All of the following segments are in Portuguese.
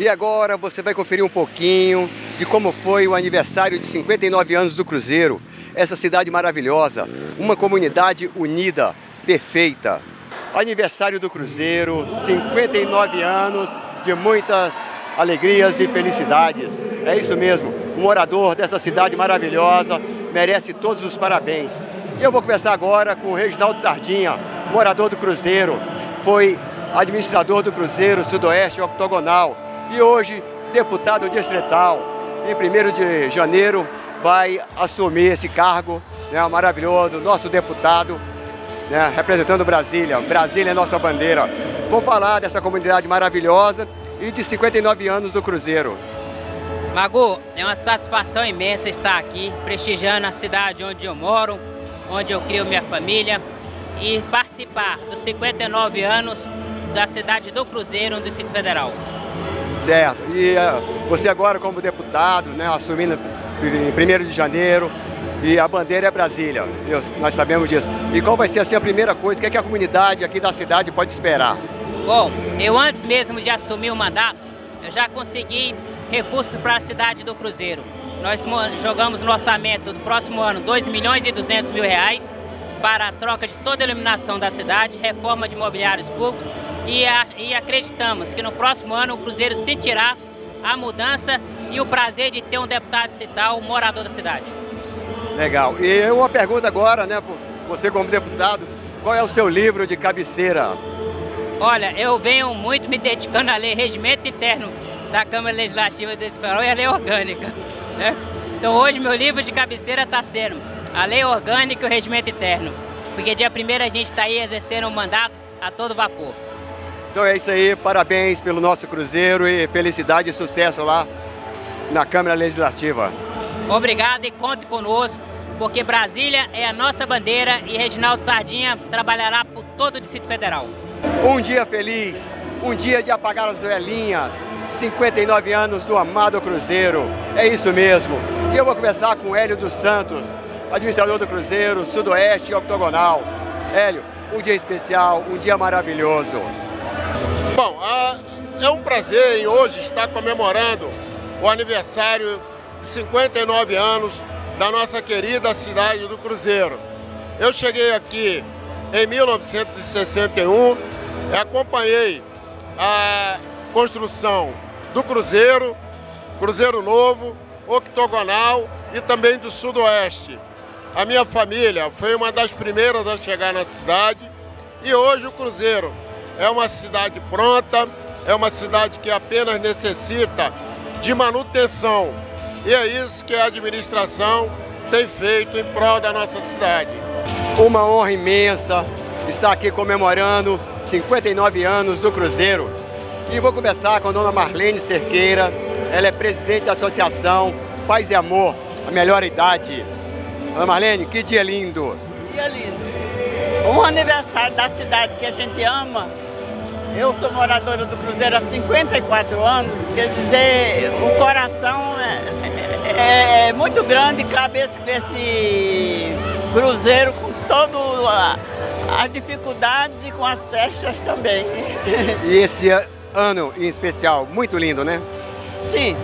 E agora você vai conferir um pouquinho de como foi o aniversário de 59 anos do Cruzeiro. Essa cidade maravilhosa, uma comunidade unida, perfeita. Aniversário do Cruzeiro, 59 anos de muitas alegrias e felicidades. É isso mesmo, um morador dessa cidade maravilhosa merece todos os parabéns. E eu vou conversar agora com o Reginaldo Sardinha, morador do Cruzeiro. Foi administrador do Cruzeiro Sudoeste Octogonal e hoje deputado distrital. Em 1º de janeiro vai assumir esse cargo, né, maravilhoso, nosso deputado, né, representando Brasília. Brasília é nossa bandeira. Vou falar dessa comunidade maravilhosa e de 59 anos do Cruzeiro. Magu, é uma satisfação imensa estar aqui, prestigiando a cidade onde eu moro, onde eu crio minha família e participar dos 59 anos da cidade do Cruzeiro, no Distrito Federal. Certo. E você agora como deputado, né, assumindo em 1º de janeiro, e a bandeira é Brasília, nós sabemos disso. E qual vai ser assim, a primeira coisa, o que a comunidade aqui da cidade pode esperar? Bom, eu antes mesmo de assumir o mandato, eu já consegui recursos para a cidade do Cruzeiro. Nós jogamos no orçamento do próximo ano R$2.200.000 para a troca de toda a iluminação da cidade, reforma de mobiliários públicos e acreditamos que no próximo ano o Cruzeiro sentirá a mudança e o prazer de ter um deputado distrital, morador da cidade. Legal. E uma pergunta agora, né, você como deputado, qual é o seu livro de cabeceira? Olha, eu venho muito me dedicando à lei Regimento Interno da Câmara Legislativa do Distrito Federal e a lei orgânica, né? Então hoje meu livro de cabeceira está sendo a lei orgânica e o regimento interno, porque dia 1º a gente está aí exercendo um mandato a todo vapor. Então é isso aí, parabéns pelo nosso Cruzeiro e felicidade e sucesso lá na Câmara Legislativa. Obrigado e conte conosco, porque Brasília é a nossa bandeira e Reginaldo Sardinha trabalhará por todo o Distrito Federal. Um dia feliz, um dia de apagar as velhinhas, 59 anos do amado Cruzeiro, é isso mesmo. E eu vou conversar com Hélio dos Santos, administrador do Cruzeiro Sudoeste Octogonal. Hélio, um dia especial, um dia maravilhoso. Bom, é um prazer em hoje estar comemorando o aniversário de 59 anos da nossa querida cidade do Cruzeiro. Eu cheguei aqui em 1961, acompanhei a construção do Cruzeiro, Cruzeiro Novo, Octogonal e também do Sudoeste. A minha família foi uma das primeiras a chegar na cidade e hoje o Cruzeiro é uma cidade pronta, é uma cidade que apenas necessita de manutenção. E é isso que a administração tem feito em prol da nossa cidade. Uma honra imensa estar aqui comemorando 59 anos do Cruzeiro. E vou conversar com a dona Marlene Cerqueira, ela é presidente da Associação Paz e Amor, a melhor idade. Dona Marlene, que dia lindo! Dia lindo! Um aniversário da cidade que a gente ama. Eu sou moradora do Cruzeiro há 54 anos, quer dizer, o coração é muito grande, cabe esse Cruzeiro com toda a dificuldade e com as festas também. E esse ano em especial, muito lindo, né? Sim.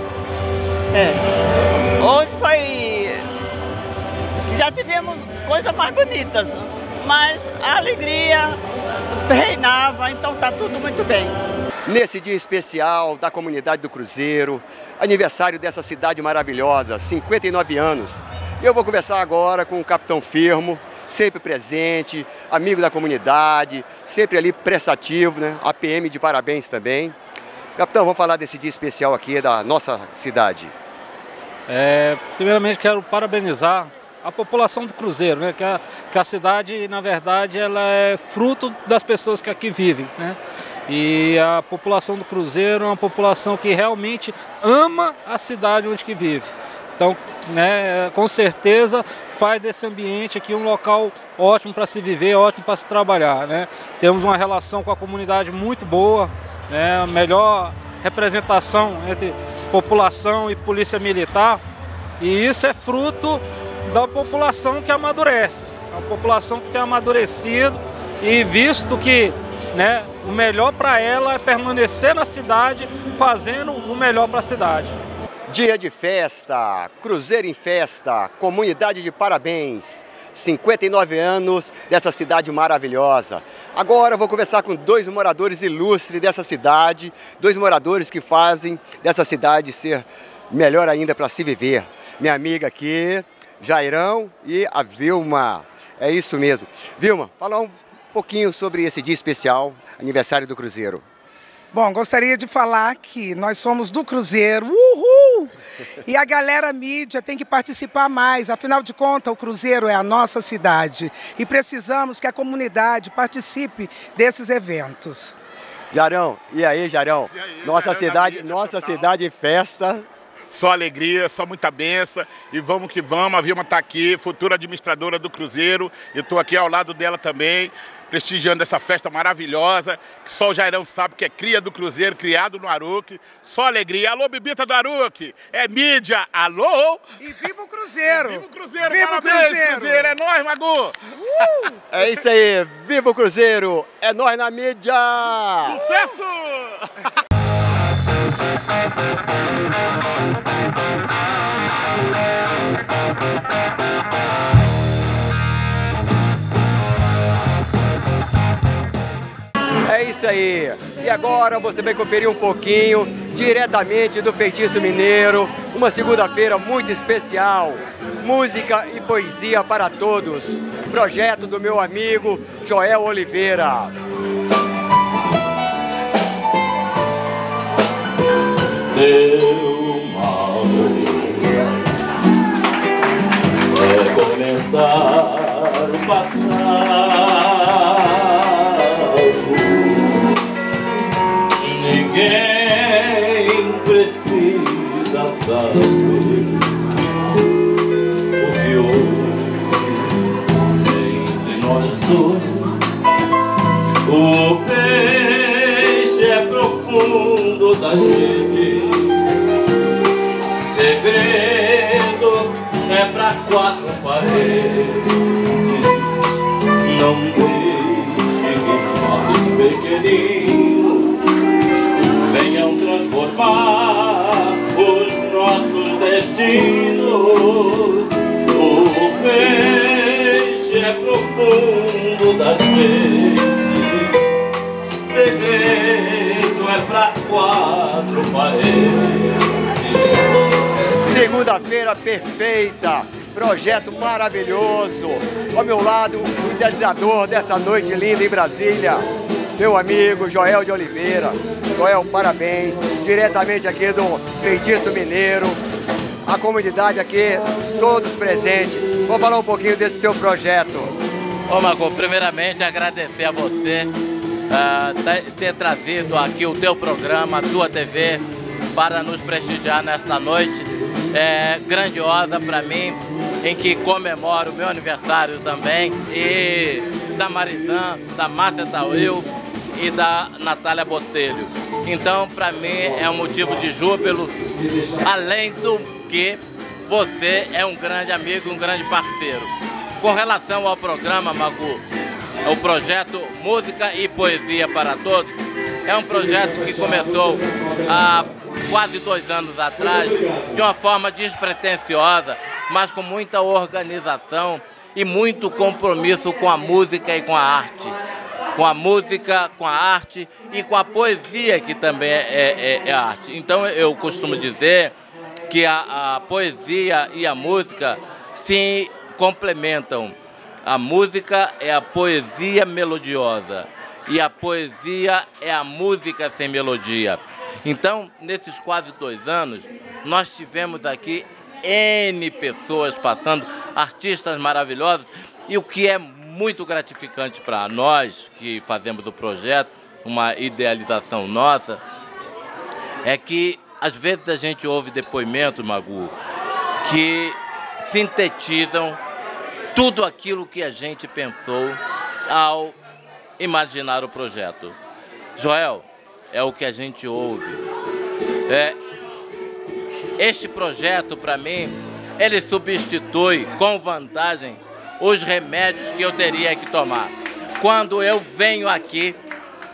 Hoje foi... Já tivemos coisas mais bonitas, mas a alegria reinava, então tá tudo muito bem. Nesse dia especial da comunidade do Cruzeiro, aniversário dessa cidade maravilhosa, 59 anos. Eu vou conversar agora com o Capitão Firmo, sempre presente, amigo da comunidade, sempre ali prestativo, né? A PM de parabéns também. Capitão, vamos falar desse dia especial aqui da nossa cidade. Primeiramente quero parabenizar a população do Cruzeiro, né? Que a cidade, na verdade, ela é fruto das pessoas que aqui vivem, né? E a população do Cruzeiro é uma população que realmente ama a cidade onde que vive. Então, né, com certeza faz desse ambiente aqui um local ótimo para se viver, ótimo para se trabalhar, né? Temos uma relação com a comunidade muito boa, né? A melhor representação entre população e polícia militar, e isso é fruto da população que amadurece, a população que tem amadurecido e visto que né, o melhor para ela é permanecer na cidade, fazendo o melhor para a cidade. Dia de festa, Cruzeiro em festa, comunidade de parabéns, 59 anos dessa cidade maravilhosa. Agora eu vou conversar com dois moradores ilustres dessa cidade, dois moradores que fazem dessa cidade ser melhor ainda para se viver. Minha amiga aqui, Jairão, e a Vilma. É isso mesmo. Vilma, fala um pouquinho sobre esse dia especial, aniversário do Cruzeiro. Bom, gostaria de falar que nós somos do Cruzeiro, uhul! E a galera mídia tem que participar mais, afinal de contas o Cruzeiro é a nossa cidade e precisamos que a comunidade participe desses eventos. Jarão, e aí, Jarão? E aí, nossa Jarão, cidade festa. Só alegria, só muita benção e vamos que vamos. A Vilma está aqui, futura administradora do Cruzeiro. Eu estou aqui ao lado dela também, prestigiando essa festa maravilhosa, que só o Jairão sabe que é cria do Cruzeiro, criado no Aruque. Só alegria. Alô, Bibita do Aruque, é mídia, alô? E viva o Cruzeiro! Viva o Cruzeiro, viva parabéns, o Cruzeiro! Cruzeiro, é nóis, Magu! É isso aí, viva o Cruzeiro, é nós na mídia! Sucesso! É isso aí. E agora você vai conferir um pouquinho, diretamente do Feitiço Mineiro, uma segunda-feira muito especial. Música e poesia para todos. Projeto do meu amigo Joel Oliveira. Teu mal é comentar o passado. Ninguém precisa saber o que houve entre nós dois. O peixe é profundo da gente. Segredo é pra quatro paredes. Não deixe que nós pequeninos venham transformar os nossos destinos. O peixe é profundo das vezes. Segredo é pra quatro paredes. Segunda-feira perfeita, projeto maravilhoso. Ao meu lado, o idealizador dessa noite linda em Brasília, meu amigo Joel de Oliveira. Joel, parabéns, diretamente aqui do Feitiço Mineiro. A comunidade aqui, todos presentes. Vou falar um pouquinho desse seu projeto. Ô Magu, primeiramente agradecer a você ter trazido aqui o teu programa, a tua TV, para nos prestigiar nessa noite grandiosa para mim, em que comemoro o meu aniversário também, e da Marizã, da Márcia Tauil e da Natália Botelho. Então, para mim, é um motivo de júbilo, além do que você é um grande amigo, um grande parceiro. Com relação ao programa, Magu, o projeto Música e Poesia para Todos, é um projeto que começou há quase 2 anos atrás, de uma forma despretensiosa, mas com muita organização e muito compromisso com a música e com a arte. Com a música, com a arte e com a poesia, que também é arte. Então eu costumo dizer que a poesia e a música se complementam. A música é a poesia melodiosa e a poesia é a música sem melodia. Então, nesses quase 2 anos, nós tivemos aqui N pessoas passando, artistas maravilhosos, e o que é muito gratificante para nós que fazemos o projeto, uma idealização nossa, é que às vezes a gente ouve depoimentos, Magu, que sintetizam tudo aquilo que a gente pensou ao imaginar o projeto. Joel, é o que a gente ouve. Este projeto, para mim, ele substitui com vantagem os remédios que eu teria que tomar. Quando eu venho aqui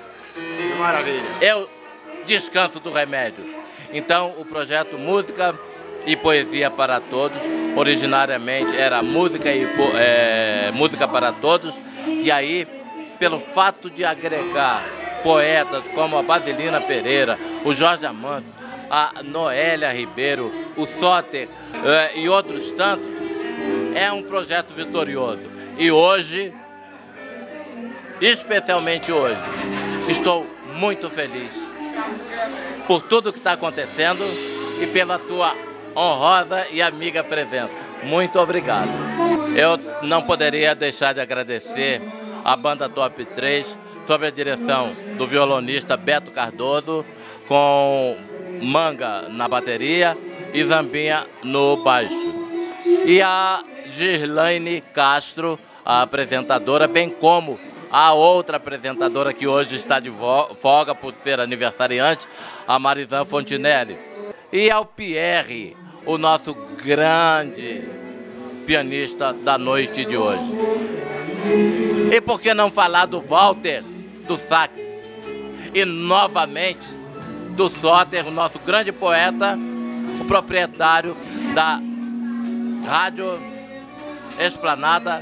maravilha. É o descanso do remédio. Então, o projeto Música e Poesia para Todos, originariamente era música para todos, e aí, pelo fato de agregar poetas como a Basilina Pereira, o Jorge Amando, a Noélia Ribeiro, o Soter e outros tantos, é um projeto vitorioso. E hoje, especialmente hoje, estou muito feliz por tudo que está acontecendo e pela tua honrosa e amiga presença. Muito obrigado. Eu não poderia deixar de agradecer a banda Top 3, sob a direção do violonista Beto Cardoso, com Manga na bateria e Zambinha no baixo. E a Gislaine Castro, a apresentadora, bem como a outra apresentadora que hoje está de folga por ser aniversariante, a Marizan Fontinelli. E ao Pierre, o nosso grande pianista da noite de hoje. E por que não falar do Walter, do sax? E novamente do Soter, o nosso grande poeta, o proprietário da Rádio Esplanada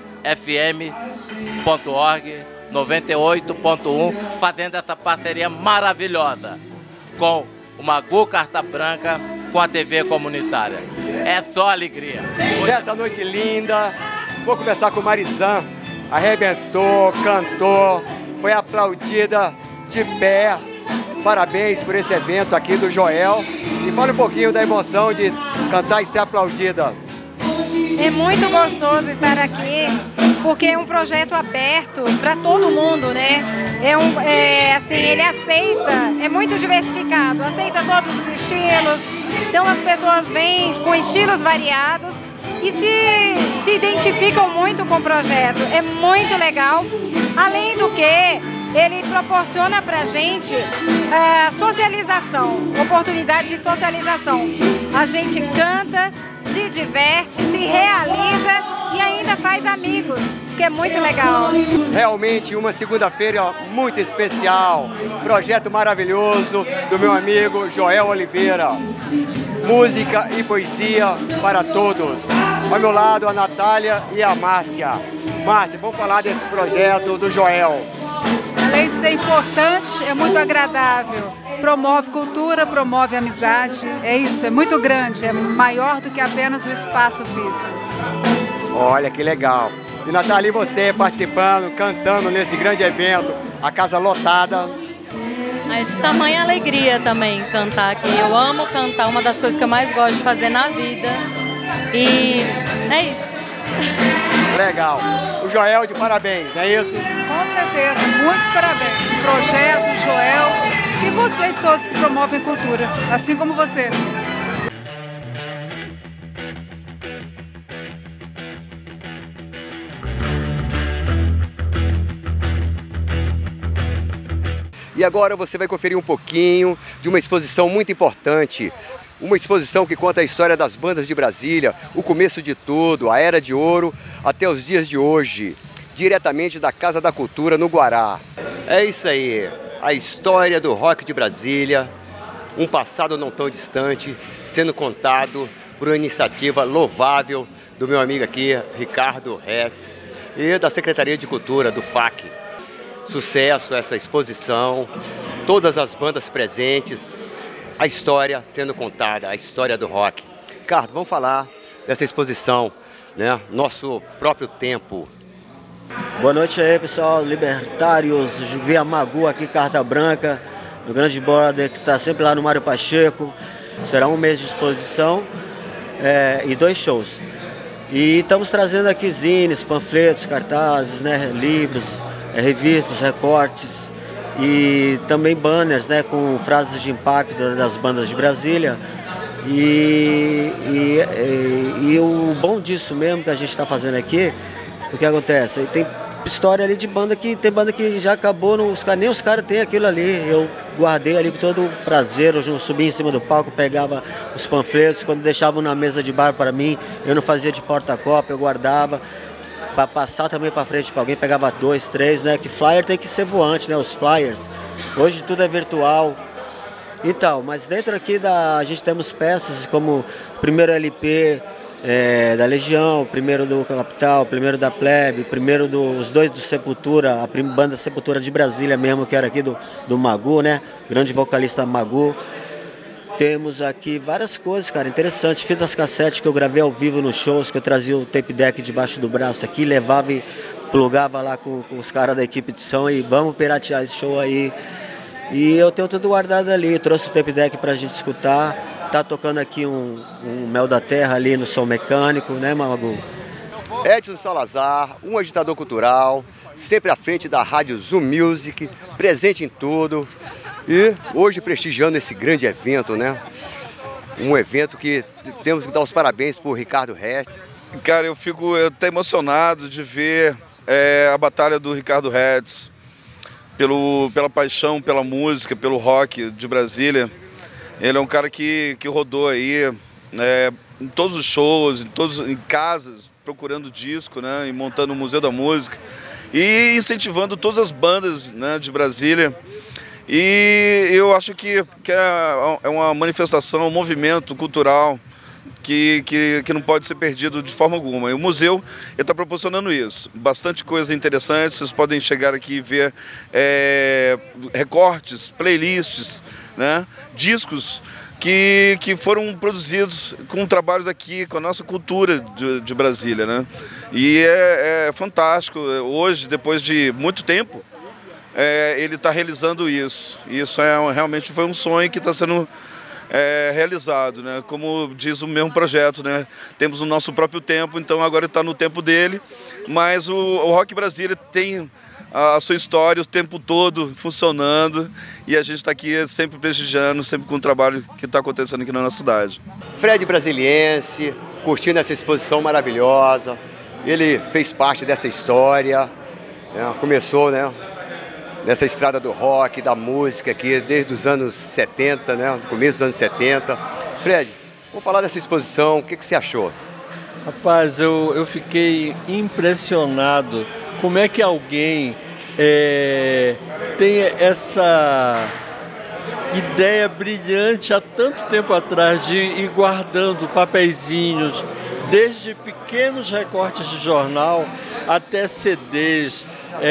FM.org 98.1, fazendo essa parceria maravilhosa com o Magu Carta Branca, com a TV comunitária. É só alegria. Essa noite linda, vou começar com Marizan, arrebentou, cantou, foi aplaudida de pé. Parabéns por esse evento aqui do Joel. E fala um pouquinho da emoção de cantar e ser aplaudida. É muito gostoso estar aqui, porque é um projeto aberto para todo mundo, né? Assim, ele aceita, é muito diversificado, aceita todos os estilos, então as pessoas vêm com estilos variados e se identificam muito com o projeto. É muito legal, além do que ele proporciona para a gente socialização, oportunidade de socialização. A gente canta, se diverte, se realiza e ainda faz amigos, que é muito legal. Realmente uma segunda-feira muito especial, projeto maravilhoso do meu amigo Joel Oliveira. Música e poesia para todos. Ao meu lado a Natália e a Márcia. Márcia, vamos falar desse projeto do Joel. Além de ser importante, é muito agradável. Promove cultura, promove amizade. É isso, é muito grande, é maior do que apenas o espaço físico. Olha que legal. E Natália, e você participando, cantando nesse grande evento, a casa lotada. É de tamanha alegria também cantar aqui. Eu amo cantar, uma das coisas que eu mais gosto de fazer na vida. E é isso. Legal. O Joel, de parabéns, não é isso? Com certeza, muitos parabéns. O projeto, o Joel e vocês todos que promovem cultura, assim como você. E agora você vai conferir um pouquinho de uma exposição muito importante. Uma exposição que conta a história das bandas de Brasília, o começo de tudo, a Era de Ouro, até os dias de hoje, diretamente da Casa da Cultura, no Guará. É isso aí, a história do rock de Brasília, um passado não tão distante, sendo contado por uma iniciativa louvável do meu amigo aqui, Ricardo Hertz, e da Secretaria de Cultura, do FAC. Sucesso essa exposição, todas as bandas presentes, a história sendo contada, a história do rock. Ricardo, vamos falar dessa exposição, né? Nosso próprio tempo. Boa noite aí, pessoal, libertários, Via Magu aqui, Carta Branca, o grande brother que está sempre lá no Mário Pacheco. Será um mês de exposição e 2 shows. E estamos trazendo aqui zines, panfletos, cartazes, né, livros, revistas, recortes e também banners, né, com frases de impacto das bandas de Brasília. E o bom disso mesmo que a gente está fazendo aqui, o que acontece? Tem história ali de banda que tem banda que já acabou, nem os caras têm aquilo ali. Eu guardei ali com todo o prazer, eu subia em cima do palco, pegava os panfletos, quando deixavam na mesa de bar para mim, eu não fazia de porta-copa, eu guardava. para passar também para frente, para alguém pegava 2, 3, né? Que flyer tem que ser voante, né? Os flyers. Hoje tudo é virtual. Então, mas dentro aqui a gente temos peças como o primeiro LP da Legião, o primeiro do Capital, o primeiro da Plebe, o primeiro os dois do Sepultura, a banda Sepultura de Brasília mesmo, que era aqui do Magu, né? Grande vocalista Magu. Temos aqui várias coisas, cara, interessantes. Fitas cassete que eu gravei ao vivo nos shows, que eu trazia o tape deck debaixo do braço aqui, levava e plugava lá com os caras da equipe de som e vamos piratear esse show aí. E eu tenho tudo guardado ali, trouxe o tape deck pra gente escutar. Tá tocando aqui um Mel da Terra ali no som mecânico, né, Magu? Edson Salazar, um agitador cultural, sempre à frente da rádio Zoom Music, presente em tudo. E hoje prestigiando esse grande evento, né? Um evento que temos que dar os parabéns por Ricardo Retz. Cara, eu fico até emocionado de ver a batalha do Ricardo Retz, pela paixão, pela música, pelo rock de Brasília. Ele é um cara que rodou aí em todos os shows, em casas, procurando disco, né? E montando o Museu da Música. E incentivando todas as bandas, né, de Brasília. E eu acho que é uma manifestação, um movimento cultural que não pode ser perdido de forma alguma. E o museu está proporcionando isso. Bastante coisa interessante, vocês podem chegar aqui e ver recortes, playlists, né? Discos que foram produzidos com o trabalho daqui, com a nossa cultura de Brasília, né? E é fantástico. Hoje, depois de muito tempo, ele está realizando isso. Isso realmente foi um sonho que está sendo realizado, né? Como diz o mesmo projeto, né? Temos o nosso próprio tempo, então agora está no tempo dele, mas o Rock Brasília tem a sua história o tempo todo funcionando e a gente está aqui sempre prestigiando, sempre com o trabalho que está acontecendo aqui na nossa cidade. Fred Brasiliense, curtindo essa exposição maravilhosa, ele fez parte dessa história, né? Começou, né, nessa estrada do rock, da música aqui, desde os anos 70, né? No começo dos anos 70. Fred, vamos falar dessa exposição, o que você achou? Rapaz, eu fiquei impressionado. Como é que alguém tem essa ideia brilhante há tanto tempo atrás de ir guardando papeizinhos, desde pequenos recortes de jornal até CDs,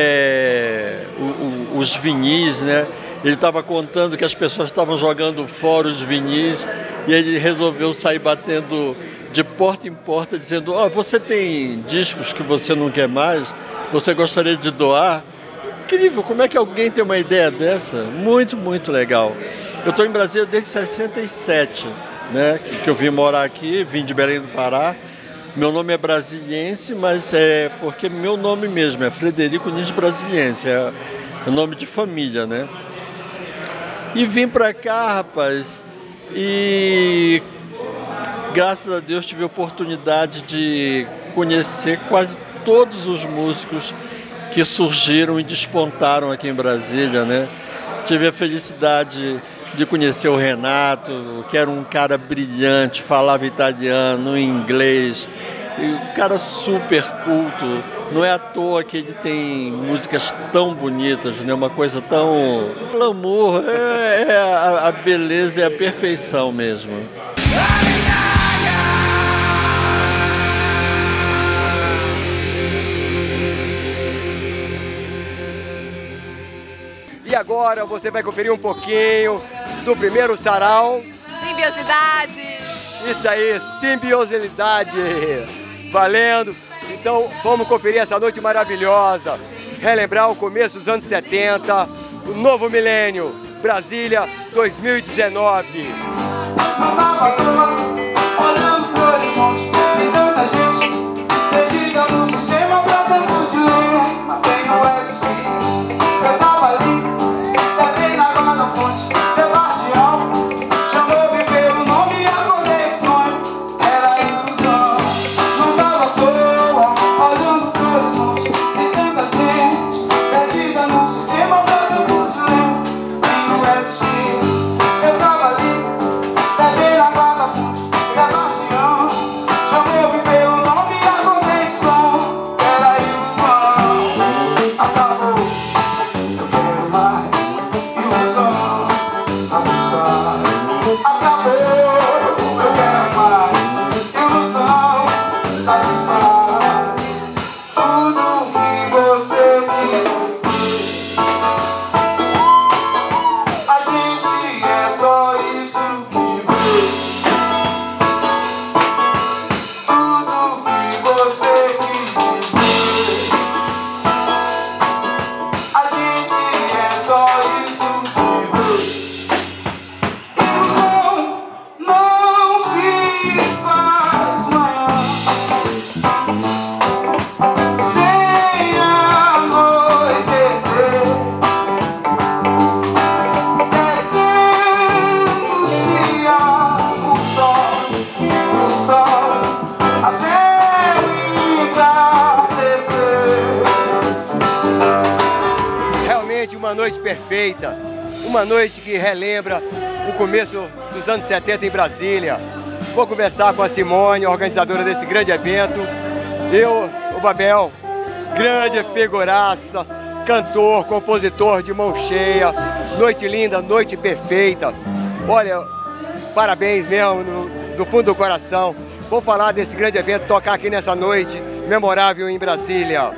os vinis, né? Ele estava contando que as pessoas estavam jogando fora os vinis e ele resolveu sair batendo de porta em porta, dizendo: você tem discos que você não quer mais? Você gostaria de doar? Incrível, como é que alguém tem uma ideia dessa? Muito, muito legal. Eu estou em Brasília desde 67, né? Que eu vim morar aqui, vim de Belém do Pará. Meu nome é brasiliense, mas é porque meu nome mesmo é Frederico Nunes Brasiliense, é o nome de família, né? E vim para cá, rapaz, e graças a Deus tive a oportunidade de conhecer quase todos os músicos que surgiram e despontaram aqui em Brasília, né? Tive a felicidade de conhecer o Renato, que era um cara brilhante, falava italiano, inglês, um cara super culto. Não é à toa que ele tem músicas tão bonitas, né? Uma coisa tão... glamour, a beleza e a perfeição mesmo. E agora você vai conferir um pouquinho do primeiro sarau. Simbiosidade. Isso aí, simbiosidade. Valendo. Então vamos conferir essa noite maravilhosa. Relembrar o começo dos anos 70, o novo milênio, Brasília 2019. Olhando pro horizonte, tem tanta gente perdida no sistema pra tanto dilema. Tem o LG, eu tava ali, bebei na água da fonte. Sebastião chamou-me pelo nome e acordei o sonho. Era ilusão, não tava à toa. Olhando pro horizonte, tem tanta gente perdida no sistema pra tanto dilema. Tem o LG, eu tava ali, bebei na água da fonte. tudo que você quiser. A gente é só isso que vê. Tudo que você quiser. A gente é só isso que vê. Ilusão não se faz maior sem anoitecer, descendo-se o sol até o entardecer. Realmente uma noite perfeita, uma noite que relembra o começo dos anos 70 em Brasília. Vou conversar com a Simone, organizadora desse grande evento. Eu, o Babel, grande figuraça, cantor, compositor de mão cheia. Noite linda, noite perfeita. Olha, parabéns mesmo, do fundo do coração. Vou falar desse grande evento, tocar aqui nessa noite memorável em Brasília.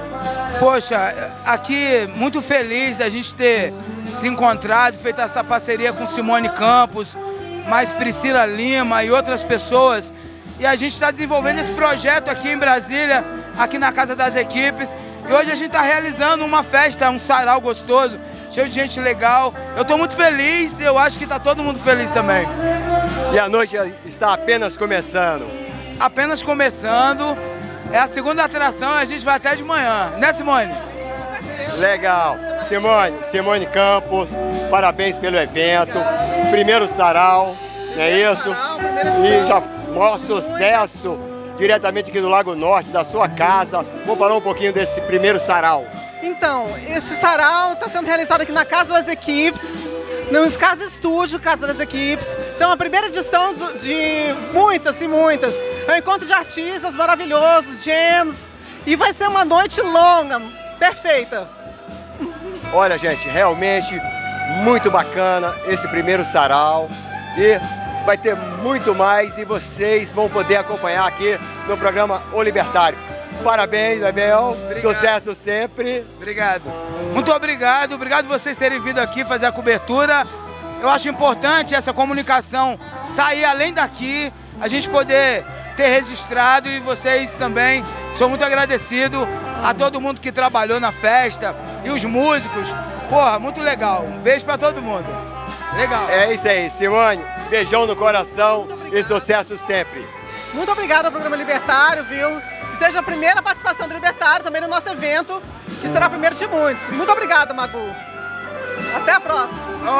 Poxa, aqui muito feliz da gente ter se encontrado, feito essa parceria com Simone Campos, mais Priscila Lima e outras pessoas. E a gente está desenvolvendo esse projeto aqui em Brasília, aqui na Casa das Equipes. E hoje a gente está realizando uma festa, um sarau gostoso, cheio de gente legal. Eu estou muito feliz e eu acho que está todo mundo feliz também. E a noite está apenas começando. Apenas começando. É a segunda atração e a gente vai até de manhã. Né, Simone? Legal. Simone Campos, parabéns pelo evento. Primeiro sarau, não é isso? E já maior sucesso diretamente aqui do Lago Norte, da sua casa. Vou falar um pouquinho desse primeiro sarau. Então, esse sarau está sendo realizado aqui na Casa das Equipes, no Casa Estúdio, Casa das Equipes. Isso é uma primeira edição de muitas e muitas. É um encontro de artistas maravilhosos, jams, e vai ser uma noite longa, perfeita. Olha, gente, realmente muito bacana esse primeiro sarau e vai ter muito mais e vocês vão poder acompanhar aqui no programa O Libertário. Parabéns, Babel. Sucesso sempre. Obrigado. Muito obrigado. Obrigado vocês terem vindo aqui fazer a cobertura. Eu acho importante essa comunicação sair além daqui, a gente poder ter registrado e vocês também. Sou muito agradecido a todo mundo que trabalhou na festa e os músicos. Porra, muito legal. Um beijo pra todo mundo. Legal. É isso aí, Simone. Beijão no coração e sucesso sempre. Muito obrigada ao Programa Libertário, viu? Que seja a primeira participação do Libertário também no nosso evento, que será a primeira de muitos. Muito obrigada, Magu. Até a próxima.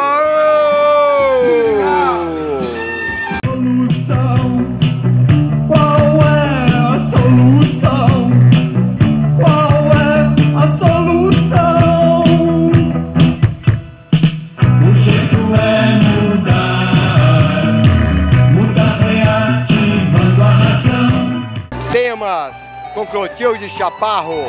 Qual é a solução? Qual é a solução? O jeito é mudar reativando a razão. Temas com Clotilde Chaparro.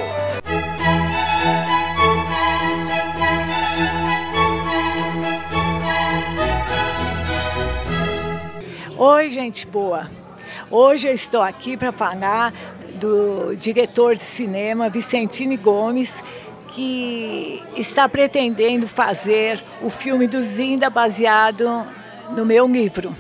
Oi, gente boa. Hoje eu estou aqui para falar do diretor de cinema Vicentini Gomes, que está pretendendo fazer o filme do Zinda baseado no meu livro.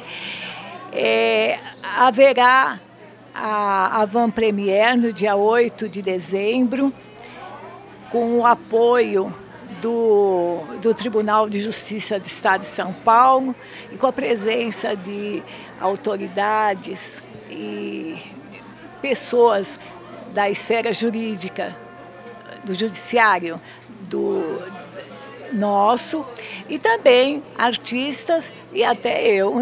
Haverá a Van Premiere no dia 8 de dezembro, com o apoio do Tribunal de Justiça do Estado de São Paulo e com a presença de autoridades e pessoas da esfera jurídica, do judiciário, do nosso, e também artistas e até eu.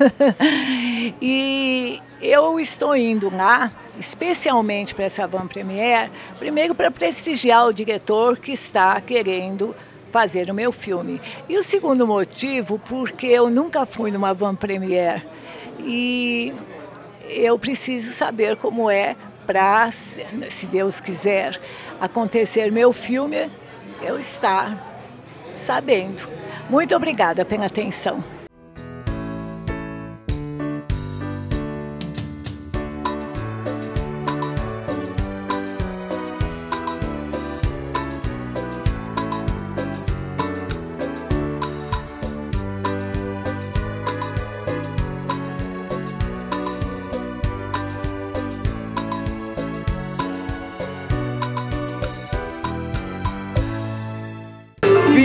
E eu estou indo lá, especialmente para essa Van Premiere, primeiro para prestigiar o diretor que está querendo fazer o meu filme. E o segundo motivo, porque eu nunca fui numa Van Premiere e eu preciso saber como é para, se Deus quiser, acontecer meu filme, eu estar sabendo. Muito obrigada pela atenção.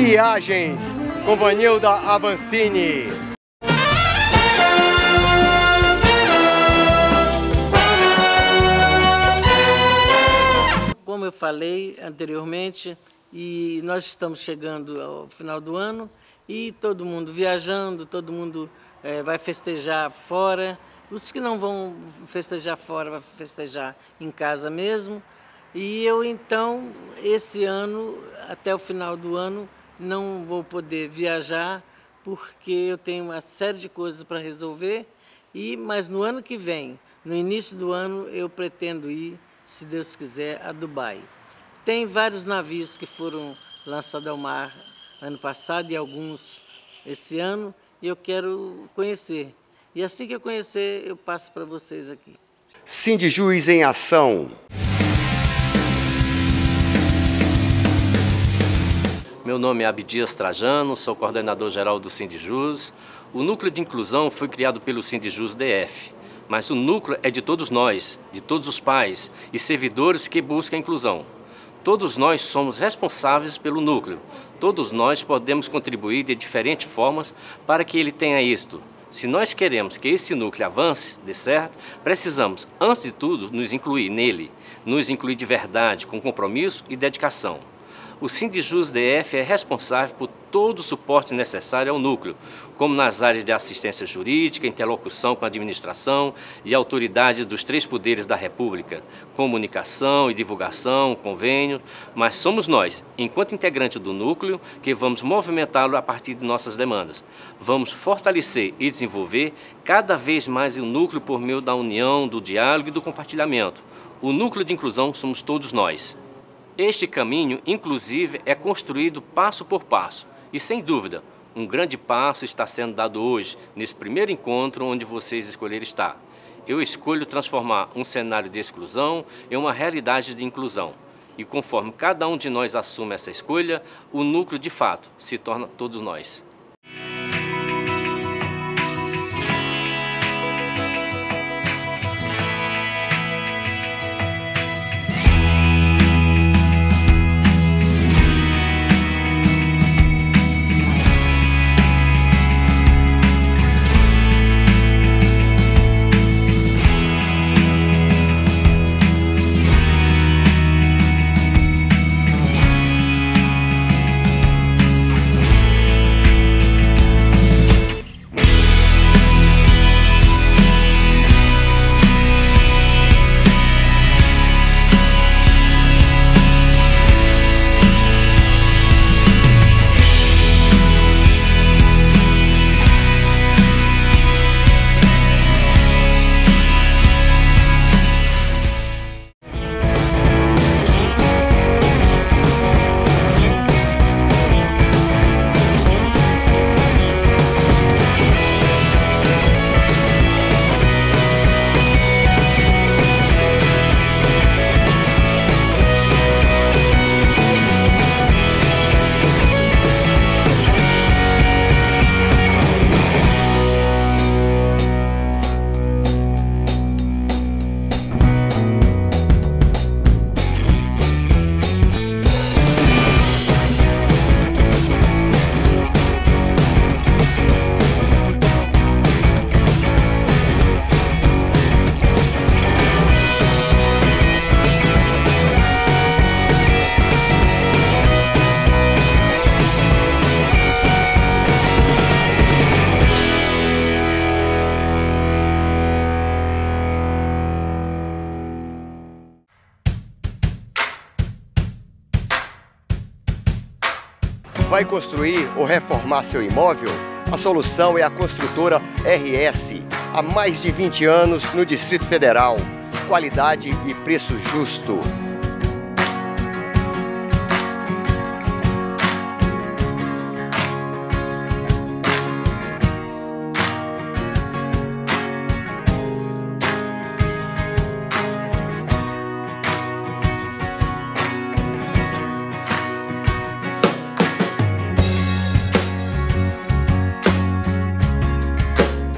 Viagens com Vanilda Avancini. Como eu falei anteriormente, e nós estamos chegando ao final do ano e todo mundo viajando, todo mundo vai festejar fora. Os que não vão festejar fora, vão festejar em casa mesmo. E eu, então, esse ano, até o final do ano, não vou poder viajar, porque eu tenho uma série de coisas para resolver. Mas no ano que vem, no início do ano, eu pretendo ir, se Deus quiser, a Dubai. Tem vários navios que foram lançados ao mar ano passado e alguns esse ano, e eu quero conhecer. E assim que eu conhecer, eu passo para vocês aqui. Sindijus em ação. Meu nome é Abdias Trajano, sou coordenador geral do Sindijus. O núcleo de inclusão foi criado pelo Sindijus DF, mas o núcleo é de todos nós, de todos os pais e servidores que buscam a inclusão. Todos nós somos responsáveis pelo núcleo. Todos nós podemos contribuir de diferentes formas para que ele tenha êxito. Se nós queremos que esse núcleo avance, dê certo, precisamos, antes de tudo, nos incluir nele. Nos incluir de verdade, com compromisso e dedicação. O Sindijus DF é responsável por todo o suporte necessário ao núcleo, como nas áreas de assistência jurídica, interlocução com a administração e autoridades dos 3 poderes da República, comunicação e divulgação, convênio, mas somos nós, enquanto integrante do núcleo, que vamos movimentá-lo a partir de nossas demandas. Vamos fortalecer e desenvolver cada vez mais o núcleo por meio da união, do diálogo e do compartilhamento. O núcleo de inclusão somos todos nós. Este caminho, inclusive, é construído passo por passo e, sem dúvida, um grande passo está sendo dado hoje, nesse primeiro encontro onde vocês escolheram estar. Eu escolho transformar um cenário de exclusão em uma realidade de inclusão. E conforme cada um de nós assume essa escolha, o núcleo, de fato, se torna todos nós. Vai construir ou reformar seu imóvel? A solução é a construtora RS. Há mais de 20 anos no Distrito Federal. Qualidade e preço justo.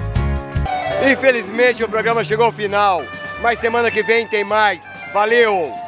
Infelizmente o programa chegou ao final, mas semana que vem tem mais. Valeu!